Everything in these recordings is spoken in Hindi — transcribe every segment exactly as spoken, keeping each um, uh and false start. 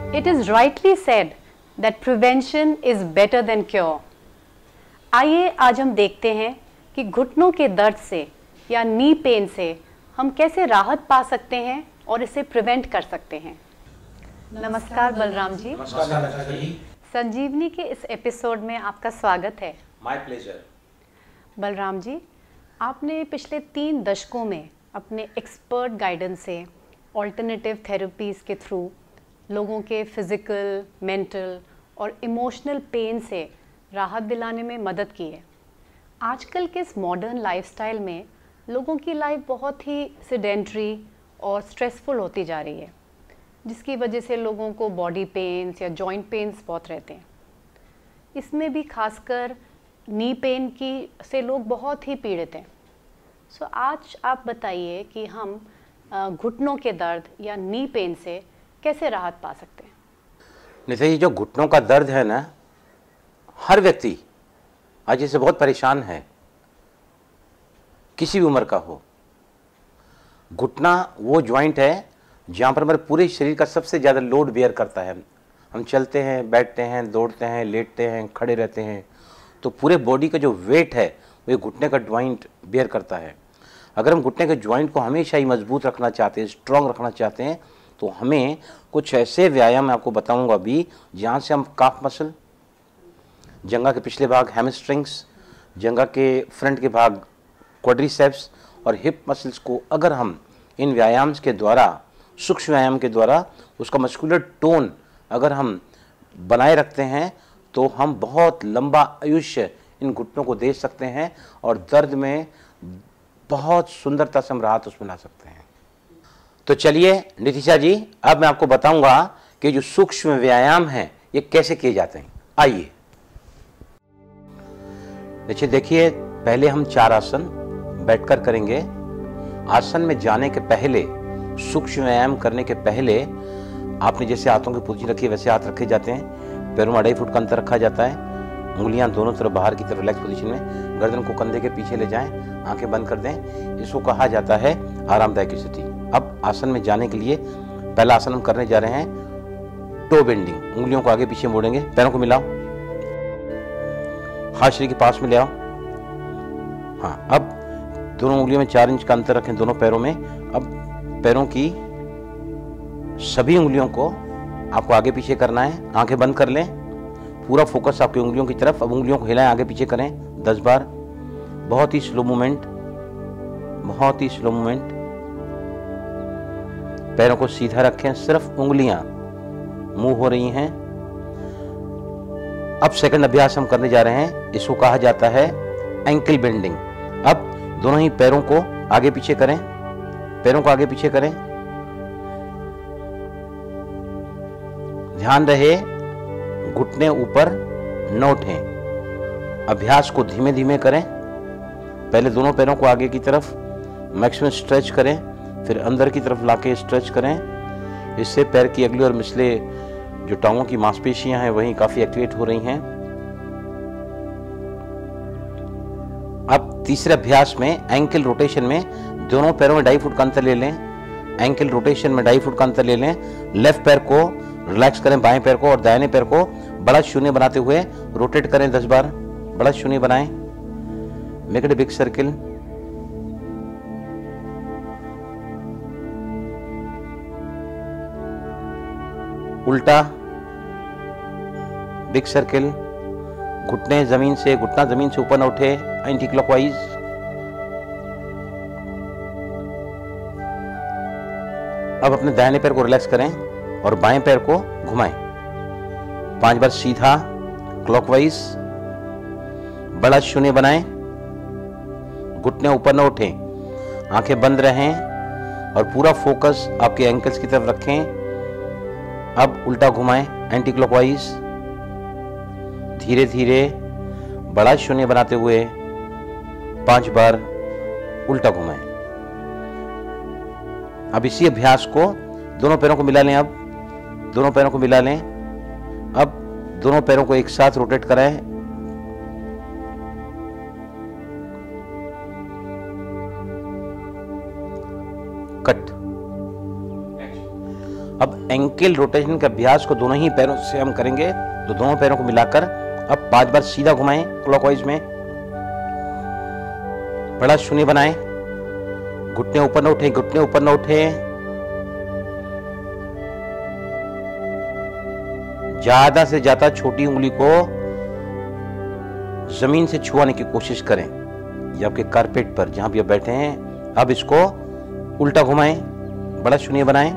It is rightly said that prevention is better than cure. आइए आज हम देखते हैं कि घुटनों के दर्द से या नी पेन से हम कैसे राहत पा सकते हैं और इसे प्रिवेंट कर सकते हैं। नमस्कार बलराम जी। नमस्कार जी। संजीवनी के इस एपिसोड में आपका स्वागत है। My pleasure. बलराम जी, आपने पिछले तीन दशकों में अपने एक्सपर्ट गाइडेंस से ऑल्टरनेटिव थेरेपीज़ के थ्रू लोगों के फिज़िकल, मेंटल और इमोशनल पेन से राहत दिलाने में मदद की है। आजकल के इस मॉडर्न लाइफस्टाइल में लोगों की लाइफ बहुत ही सेडेंट्री और स्ट्रेसफुल होती जा रही है, जिसकी वजह से लोगों को बॉडी पेन्स या जॉइंट पेन्स बहुत रहते हैं। इसमें भी खासकर नी पेन की से लोग बहुत ही पीड़ित हैं। सो so, आज आप बताइए कि हम घुटनों के दर्द या नी पेन से कैसे राहत पा सकते हैं। निशा जी, जो घुटनों का दर्द है ना, हर व्यक्ति आज इससे बहुत परेशान है, किसी भी उम्र का हो। घुटना वो जॉइंट है जहाँ पर हमारे पूरे शरीर का सबसे ज़्यादा लोड बेयर करता है। हम चलते हैं, बैठते हैं, दौड़ते हैं, लेटते हैं, खड़े रहते हैं, तो पूरे बॉडी का जो वेट है वो घुटने का जॉइंट बेयर करता है। अगर हम घुटने के जॉइंट को हमेशा ही मजबूत रखना चाहते हैं, स्ट्रॉन्ग रखना चाहते हैं, तो हमें कुछ ऐसे व्यायाम मैं आपको बताऊंगा अभी, जहाँ से हम काफ मसल, जंघा के पिछले भाग हैमस्ट्रिंग्स, जंघा के फ्रंट के भाग क्वाड्रिसेप्स और हिप मसल्स को अगर हम इन व्यायाम के द्वारा, सूक्ष्म व्यायाम के द्वारा उसका मस्कुलर टोन अगर हम बनाए रखते हैं, तो हम बहुत लंबा आयुष्य इन घुटनों को दे सकते हैं और दर्द में बहुत सुंदरता से हम राहत उसमें ला सकते हैं। तो चलिए नितिशा जी, अब मैं आपको बताऊंगा कि जो सूक्ष्म व्यायाम हैं ये कैसे किए जाते हैं। आइए देखिए देखिए पहले हम चार आसन बैठकर करेंगे। आसन में जाने के पहले, सूक्ष्म व्यायाम करने के पहले आपने जैसे हाथों की पोजीशन रखी है वैसे हाथ रखे जाते हैं। पैरों में अढ़ाई फुट का अंतर रखा जाता है। उंगलियां दोनों तरफ बाहर की तरफ रिलैक्स पोजीशन में, गर्दन को कंधे के पीछे ले जाएं, आंखें बंद कर दें। इसको कहा जाता है आरामदायक स्थिति। अब आसन में जाने के लिए पहला आसन हम करने जा रहे हैं टो बेंडिंग। उंगलियों को आगे पीछे मोड़ेंगे, पैरों को मिलाओ, हाथ शरीर के पास में ले आओ। हाँ, अब दोनों उंगलियों में चार इंच का अंतर रखें दोनों पैरों में। अब पैरों की सभी उंगलियों को आपको आगे पीछे करना है। आंखें बंद कर लें, पूरा फोकस आपकी उंगलियों की तरफ। अब उंगलियों को हिलाएं, आगे पीछे करें दस बार। बहुत ही स्लो मूवमेंट, बहुत ही स्लो मूवमेंट। पैरों को सीधा रखें, सिर्फ उंगलियां मूव हो रही हैं। अब सेकंड अभ्यास हम करने जा रहे हैं, इसको कहा जाता है एंकल बेंडिंग। अब दोनों ही पैरों को आगे पीछे करें, पैरों को आगे पीछे करें। ध्यान रहे घुटने ऊपर न उठें। अभ्यास को धीमे धीमे करें। पहले दोनों पैरों को आगे की तरफ मैक्सिमम स्ट्रेच करें, फिर अंदर की तरफ लाके स्ट्रेच करें। इससे पैर की अगली और मिसले जो टांगों की मांसपेशियां हैं वहीं काफी एक्टिवेट हो रही हैं। अब तीसरे अभ्यास में एंकल रोटेशन में दोनों पैरों में ढाई फुट का अंतर ले लें। एंकल रोटेशन में ढाई फुट का अंतर ले लें। लेफ्ट पैर को रिलैक्स करें, बाएं पैर को, और दाहिने पैर को बड़ा शून्य बनाते हुए रोटेट करें दस बार। बड़ा शून्य बनाएं, make it a big circle. उल्टा बिग सर्किल। घुटने जमीन से, घुटना जमीन से ऊपर न उठे, एंटी क्लॉकवाइज। अब अपने दाहिने पैर को रिलैक्स करें और बाएं पैर को घुमाएं पांच बार सीधा क्लॉकवाइज। बड़ा शून्य बनाएं, घुटने ऊपर न उठें, आंखें बंद रहें और पूरा फोकस आपके एंकल्स की तरफ रखें। अब उल्टा घुमाएं एंटी क्लॉकवाइज। धीरे धीरे बड़ा शून्य बनाते हुए पांच बार उल्टा घुमाएं। अब इसी अभ्यास को दोनों पैरों को मिला लें। अब दोनों पैरों को मिला लें। अब दोनों पैरों को एक साथ रोटेट कराएं। कट। अब एंकल रोटेशन के अभ्यास को दोनों ही पैरों से हम करेंगे। तो दोनों पैरों को मिलाकर अब पांच बार सीधा घुमाएं क्लॉकवाइज में, बड़ा शून्य बनाएं, घुटने ऊपर न उठे, घुटने ऊपर न उठे, ज्यादा से ज्यादा छोटी उंगली को जमीन से छुआने की कोशिश करें, या आपके कारपेट पर जहां भी आप बैठे हैं। अब इसको उल्टा घुमाएं, बड़ा शून्य बनाएं,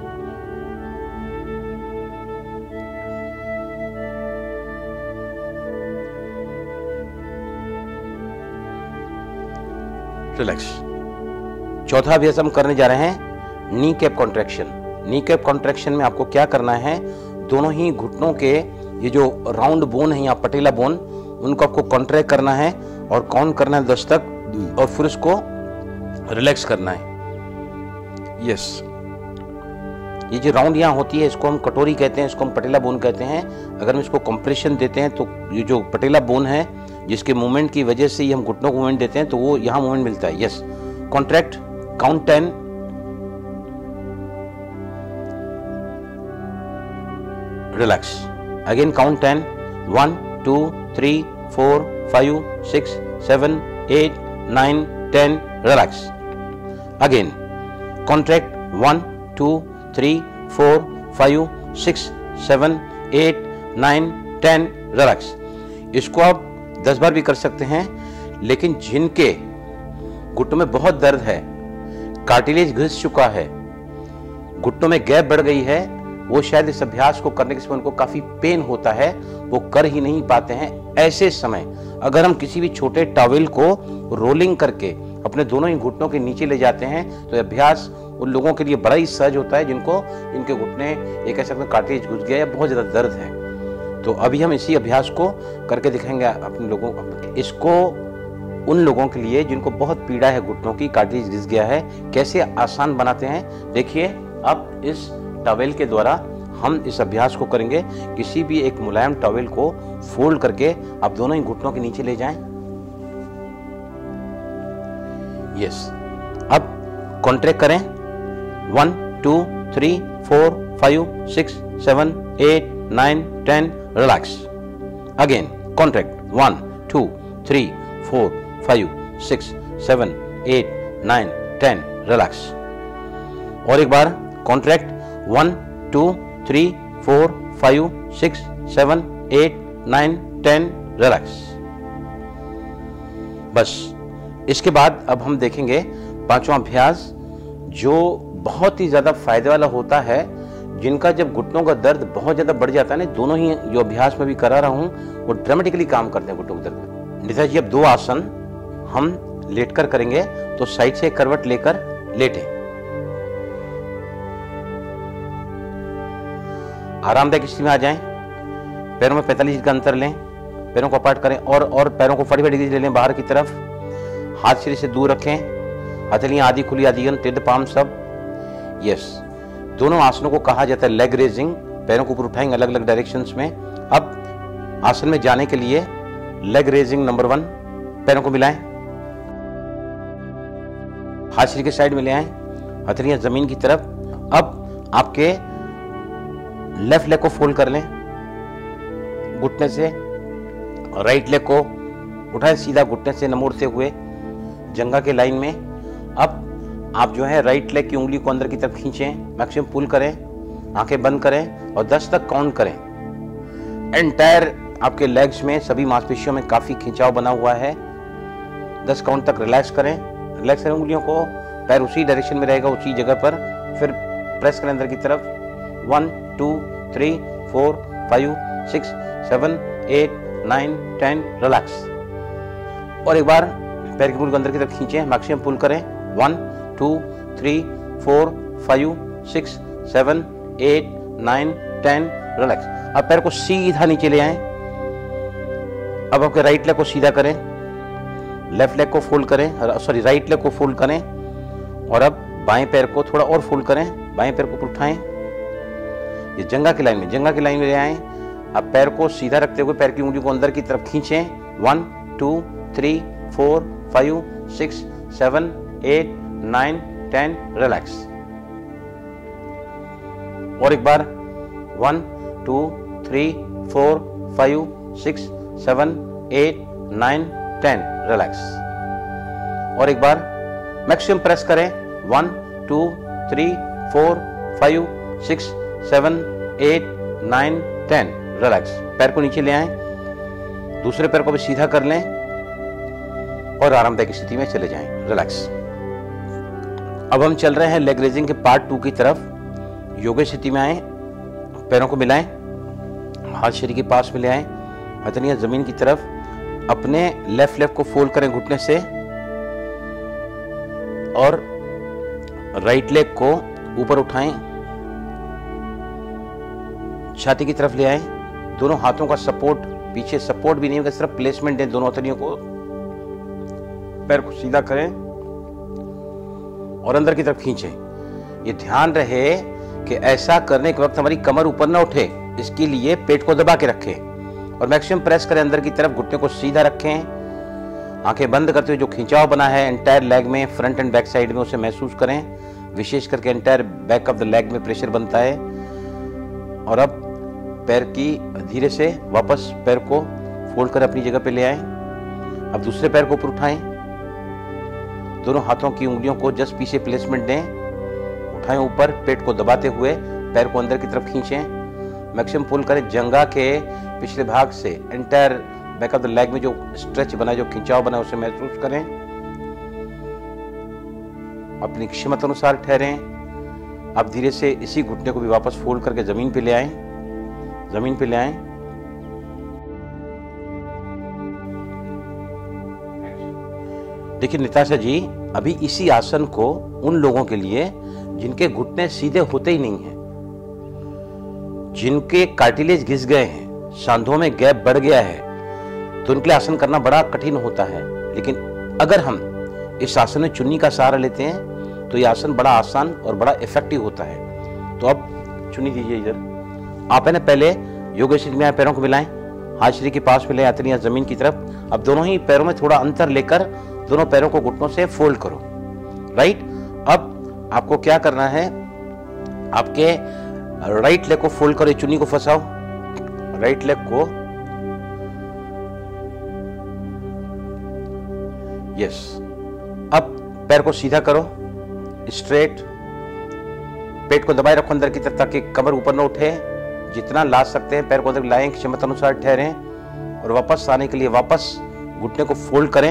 रिलैक्स। चौथा अभ्यास हम करने जा रहे हैं knee cap contraction. Knee cap contraction में आपको क्या करना है, दोनों ही घुटनों के ये जो राउंड बोन है, यहाँ पटेला बोन, उनको आपको कॉन्ट्रैक्ट करना है और काउंट करना है दस तक, और फिर उसको रिलैक्स करना है। यस, ये जो राउंड यहाँ होती है इसको हम कटोरी कहते हैं, इसको हम पटेला बोन कहते हैं। अगर हम इसको कंप्रेशन देते हैं तो ये जो पटेला बोन है, जिसके मूवमेंट की वजह से ये हम घुटनों को मूवमेंट देते हैं, तो वो यहाँ मूवमेंट मिलता है। Yes, contract, count ten, relax, again count ten, one two three four five six seven eight nine ten, relax, again contract, one two three four five six seven eight nine ten, relax. इसको आप दस बार भी कर सकते हैं, लेकिन जिनके घुटनों में बहुत दर्द है, कार्टिलेज घिस चुका है, घुटनों में गैप बढ़ गई है, वो शायद इस अभ्यास को करने के समय उनको काफी पेन होता है, वो कर ही नहीं पाते हैं। ऐसे समय अगर हम किसी भी छोटे टॉवेल को रोलिंग करके अपने दोनों ही घुटनों के नीचे ले जाते हैं, तो यह अभ्यास उन लोगों के लिए बड़ा ही सहज होता है जिनको इनके घुटने एक कह सकते हैं कार्टिलेज घुस गया या बहुत ज्यादा दर्द है। तो अभी हम इसी अभ्यास को करके दिखाएंगे अपने लोगों को। इसको उन लोगों के लिए जिनको बहुत पीड़ा है, घुटनों की, कार्टिलेज घिस गया है, कैसे आसान बनाते हैं देखिए। अब इस टॉवेल के द्वारा हम इस अभ्यास को करेंगे। किसी भी एक मुलायम टॉवेल को फोल्ड करके आप दोनों ही घुटनों के नीचे ले जाएं। यस, अब कॉन्ट्रैक्ट करें, one two three four five six seven eight nine ten, relax, again contract, one two three four five six seven eight nine ten, relax, और एक बार contract, one two three four five six seven eight nine ten, relax. बस इसके बाद अब हम देखेंगे पांचवा अभ्यास, जो बहुत ही ज्यादा फायदे वाला होता है। जिनका जब घुटनों का दर्द बहुत ज्यादा बढ़ जाता है ना, दोनों ही जो अभ्यास में भी करा रहा हूं वो ड्रामेटिकली काम करते हैं घुटनों के दर्द में। निशा जी, अब दो आसन हम लेटकर करेंगे, तो साइड से करवट लेकर लेटें, आरामदायक स्थिति में आ जाएं, पैरों में पैंतालीस डिग्री का अंतर लें, पैरों को अपार्ट करें और और पैरों को पैंतालीस डिग्री ले लें बाहर की तरफ, हाथ शरीर से दूर रखें, हथेलियां आधी खुली आधी बंद, तीर्थ पाम सब। यस, दोनों आसनों को कहा जाता है लेग रेजिंग, पैरों को ऊपर उठाएंगे अलग अलग डायरेक्शंस में। अब आसन में जाने के लिए लेग रेजिंग नंबर वन, पैरों को मिलाएं, हाथ शरीर के साइड में ले आएं, हथेलियां जमीन की तरफ। अब आपके लेफ्ट लेग को फोल्ड कर लें घुटने से, राइट लेग को उठाएं सीधा घुटने से नमोड़ते हुए जंघा के लाइन में। अब आप जो है राइट लेग की उंगली को अंदर की तरफ खींचें, मैक्सिमम पुल करें, आंखें बंद करें और दस तक काउंट करें। एंटायर आपके लेग्स में, सभी मांसपेशियों में काफी खिंचाव बना हुआ है। दस काउंट तक रिलैक्स करें, रिलैक्स करें उंगलियों को, पैर उसी डायरेक्शन में रहेगा उसी जगह पर, फिर प्रेस करें अंदर की तरफ। One two three four five six seven eight nine ten, relax, और एक बार पैर की पुल को अंदर की तरफ खींचें, मैक्सिमम पुल करें। One two three four five six seven eight nine ten, relax. अब पैर को सीधा नीचे ले आएं। अब आपके राइट लेग को सीधा करें, लेफ्ट लेग को फोल्ड करें, सॉरी राइट लेग को फोल्ड करें, और अब बाएं पैर को थोड़ा और फोल्ड करें, बाएं पैर को उठाएं, ये जंघा की लाइन में, जंघा की लाइन में ले आएं। अब पैर को सीधा रखते हुए पैर की उंगली को अंदर की तरफ खींचें। One two three four five six seven eight nine ten, relax. और एक बार one two three four five six seven eight nine ten, relax. और एक बार मैक्सिमम प्रेस करें, one two three four five six seven eight nine ten, relax. पैर को नीचे ले आएं, दूसरे पैर को भी सीधा कर लें और आरामदायक स्थिति में चले जाएं, रिलैक्स। अब हम चल रहे हैं लेग रेजिंग के पार्ट टू की तरफ। योगा स्थिति में आए, पैरों को मिलाएं, हाथ शरीर के पास में ले आएं, हथेलियां जमीन की तरफ, अपने लेफ्ट लेग को फोल्ड करें घुटने से और राइट लेग को ऊपर उठाएं, छाती की तरफ ले आएं, दोनों हाथों का सपोर्ट, पीछे सपोर्ट भी नहीं होगा, सिर्फ प्लेसमेंट दें दोनों हथेलियों को, पैर को सीधा करें और अंदर की तरफ खींचें। ये ध्यान रहे कि ऐसा करने के वक्त हमारी कमर ऊपर ना उठे, इसके लिए पेट को दबा के रखें और मैक्सिमम प्रेस करें अंदर की तरफ, घुटने को सीधा रखें, आंखें बंद करते हुए जो खिंचाव बना है एंटायर लेग में, फ्रंट एंड बैक साइड में, उसे महसूस करें। विशेष करके entire back of the leg में प्रेशर बनता है। और अब पैर की धीरे से वापस पैर को फोल्ड कर अपनी जगह पे ले आएं। अब दूसरे पैर को ऊपर उठाएं, दोनों हाथों की उंगलियों को जस्ट पीछे प्लेसमेंट दें, उठाएं ऊपर, पेट को दबाते हुए पैर को अंदर की तरफ खींचें, मैक्सिमम पुल करें। जंघा के पिछले भाग से entire back of the leg में जो स्ट्रेच बना, जो खिंचाव बना, उसे महसूस करें। अपनी क्षमता अनुसार ठहरें। अब धीरे से इसी घुटने को भी वापस फोल्ड करके जमीन पे ले आएं, जमीन पे ले आएं। देखिए निताशा जी, अभी इसी आसन को उन लोगों के लिए जिनके घुटने सीधे होते ही नहीं हैं, जिनके कार्टिलेज घिस गए हैं, सांधों में गैप बढ़ गया है, तो उनके लिए आसन करना बड़ा कठिन होता है। लेकिन अगर हम इस आसन में चुन्नी का सहारा लेते हैं तो यह आसन बड़ा आसान और बड़ा इफेक्टिव होता है। तो अब चुन्नी दीजिए इधर। आप है ना पहले योग स्थिति में पैरों को मिलाएं, हाथ शरीर के पास में ले, हथेलियां जमीन की तरफ। अब दोनों ही पैरों में थोड़ा अंतर लेकर दोनों पैरों को घुटनों से फोल्ड करो, राइट। अब आपको क्या करना है, आपके राइट लेग को फोल्ड करो, चुन्नी को फंसाओ, राइट लेग को, यस। अब पैर को सीधा करो, स्ट्रेट, पेट को दबाए रखो अंदर की तरफ ताकि कमर ऊपर न उठे। जितना ला सकते हैं पैर को अंदर लाएं, क्षमता अनुसार ठहरें और वापस आने के लिए वापस घुटने को फोल्ड करें,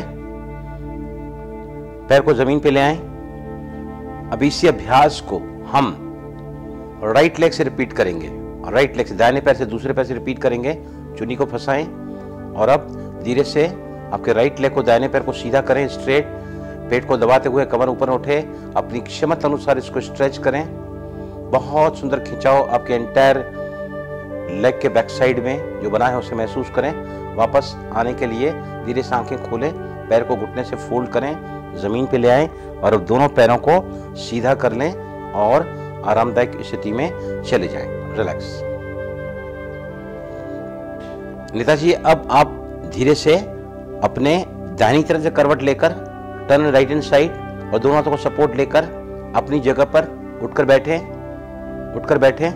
पैर को जमीन पे ले आएं। अब इसी अभ्यास को हम राइट लेग से रिपीट करेंगे, राइट लेग से, दाहिने पैर से दूसरे पैर से रिपीट करेंगे। चुन्नी को फंसाएं और अब धीरे से आपके राइट लेग को, दाहिने पैर को सीधा करें, स्ट्रेट, पेट को दबाते हुए कमर ऊपर उठे, अपनी क्षमता अनुसार इसको स्ट्रेच करें। बहुत सुंदर खिंचाव आपके एंटायर लेग के बैक साइड में जो बना है उसे महसूस करें। वापस आने के लिए धीरे से आंखें खोलें, पैर को घुटने से फोल्ड करें, जमीन पे ले आएं और अब दोनों पैरों को सीधा कर लें और आरामदायक स्थिति में चले जाएं, रिलैक्स। नेताजी अब आप धीरे से अपने दाहिनी तरफ से करवट लेकर टर्न राइट हैंड साइड और दोनों हाथों को सपोर्ट लेकर अपनी जगह पर उठकर बैठे, उठकर बैठे।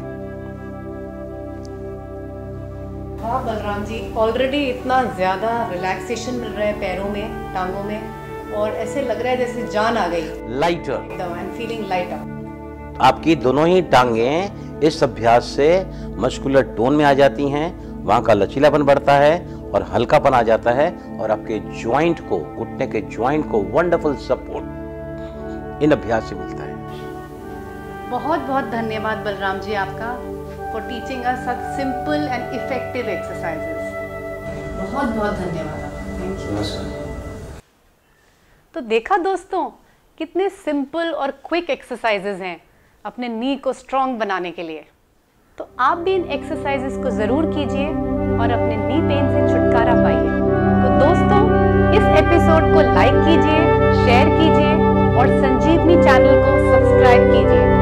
हाँ बलराम जी, ऑलरेडी इतना ज़्यादा रिलैक्सेशन मिल रहा है पैरों में, टांगों में, और ऐसे लग रहा है जैसे जान आ गई, lighter, I am feeling lighter. आपकी दोनों ही टांगें इस अभ्यास से मस्कुलर टोन में आ जाती हैं, वहां का लचीलापन बढ़ता है और हल्कापन आ जाता है और आपके ज्वाइंट को, घुटने के ज्वाइंट को वंडरफुल सपोर्ट इन अभ्यास से मिलता है। बहुत बहुत धन्यवाद बलराम जी आपका for teaching us such simple and effective exercises. बहुत बहुत धन्यवाद आपका, थैंक यू। तो देखा दोस्तों, कितने सिंपल और क्विक एक्सरसाइजेस हैं अपने नी को स्ट्रॉन्ग बनाने के लिए। तो आप भी इन एक्सरसाइजेस को ज़रूर कीजिए और अपने नी पेन से छुटकारा पाइए। तो दोस्तों, इस एपिसोड को लाइक कीजिए, शेयर कीजिए और संजीवनी चैनल को सब्सक्राइब कीजिए।